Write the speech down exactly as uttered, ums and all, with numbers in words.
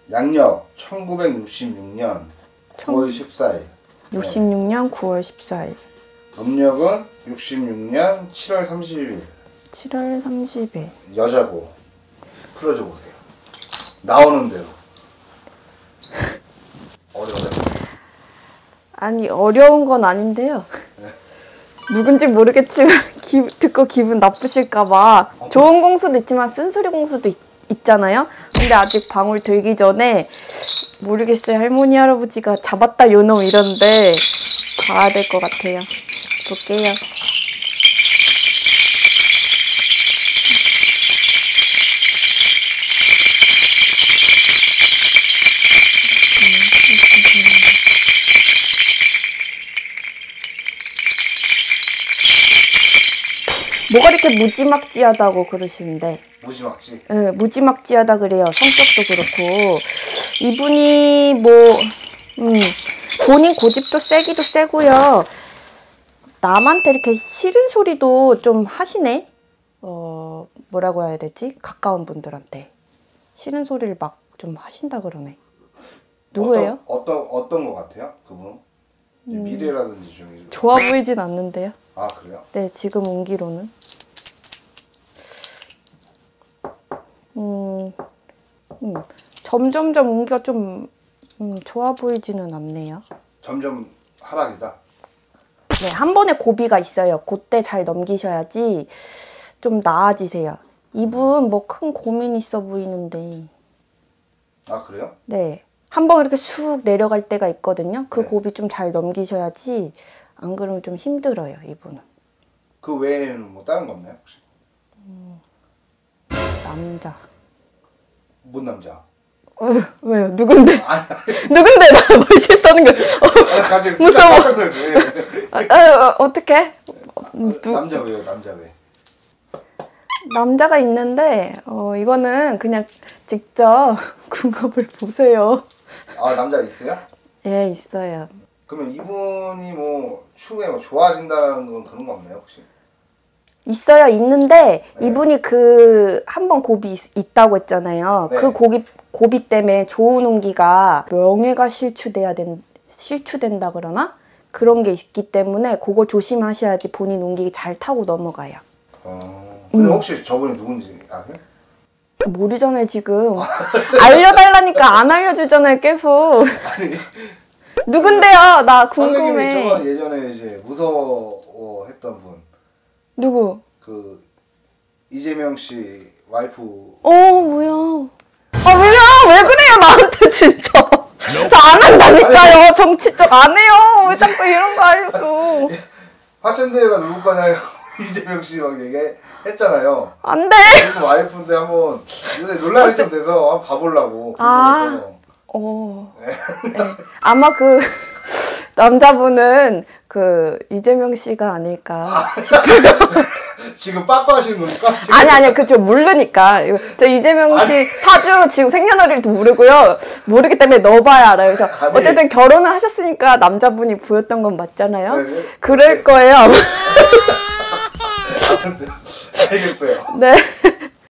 양력 천구백육십육 년 구월 십사일. 육십육 년 구월 십사일. 음력은 육십육 년 칠월 삼십일. 칠월 삼십일. 여자고. 풀어줘 보세요. 나오는 대로. 어려워요? 아니 어려운 건 아닌데요. 네. 누군지 모르겠지만 기, 듣고 기분 나쁘실까봐 좋은 공수도 있지만 쓴소리 공수도 있, 있잖아요. 근데 아직 방울 들기 전에 모르겠어요. 할머니 할아버지가 잡았다 요놈 이러는데 봐야 될 것 같아요. 볼게요. 뭐가 이렇게 무지막지하다고 그러시는데. 무지막지? 네, 무지막지하다 그래요. 성격도 그렇고. 이분이 뭐 음, 본인 고집도 세기도 세고요. 남한테 이렇게 싫은 소리도 좀 하시네. 어 뭐라고 해야 되지? 가까운 분들한테 싫은 소리를 막 좀 하신다 그러네. 누구예요? 어떤 어떤, 어떤 거 같아요? 그분? 음. 미래라든지 좀 좋아 보이진 않는데요. 아 그래요? 네, 지금 온기로는. 음, 음 점점점 온기가 좀 음, 좋아 보이지는 않네요. 점점 하락이다. 네, 한 번에 고비가 있어요. 그때 잘 넘기셔야지 좀 나아지세요. 이분 뭐 큰 고민 있어 보이는데. 아 그래요? 네, 한 번 이렇게 쑥 내려갈 때가 있거든요. 그 네. 고비 좀 잘 넘기셔야지. 안 그러면 좀 힘들어요, 이분은. 그 외에는 뭐 다른 거 없나요 혹시? 음, 남자. 뭔 남자? 어, 왜요? 누군데? 아니, 아니. 누군데 나 뭘 실수하는 거야? 어, 갑자기 무서워. 깜짝 놀래. 아, 아, 어, 어떡해? 누... 남자 왜요? 남자 왜? 남자가 있는데 어 이거는 그냥 직접 궁합을 보세요. 아 남자 있어요? 예, 있어요. 그러면 이분이 뭐 추후에 뭐 좋아진다는 건 그런 거 없나요 혹시? 있어요. 있는데 네. 이분이 그 한 번 고비 있, 있다고 했잖아요. 네. 그 고비 고비 때문에 좋은 운기가 명예가 실추돼야 된 실추된다 그러나 그런 게 있기 때문에 그거 조심하셔야지 본인 운기 잘 타고 넘어가요. 어. 근데 음. 혹시 저분이 누군지 아세요? 모르잖아요 지금. 알려달라니까 안 알려주잖아요 계속. 아니. 누군데요? 나 선생님이 궁금해. 저번 예전에 이제 무서워했던 분. 누구? 그 이재명 씨 와이프. 어 뭐야? 아 왜요? 왜 그래요 나한테 진짜? 저 안 한다니까요. 정치적 안 해요. 왜 자꾸 이런 거 알려줘? 화천대유가 누구 거냐 이재명 씨 막 얘기했잖아요. 안 돼. 그 와이프인데 한번 요새 논란이 좀 돼서 한번 봐보려고. 아, 어. 네. 아마 그 남자분은 그 이재명 씨가 아닐까 싶어요. 지금 빠빠하시는 겁니까? 지금? 아니 아니 그저 모르니까 저 이재명 씨 아니. 사주 지금 생년월일도 모르고요. 모르기 때문에 넣어봐야 알아요. 그래서 아니. 어쨌든 결혼을 하셨으니까 남자분이 보였던 건 맞잖아요. 네. 그럴 거예요. 알겠어요. 네.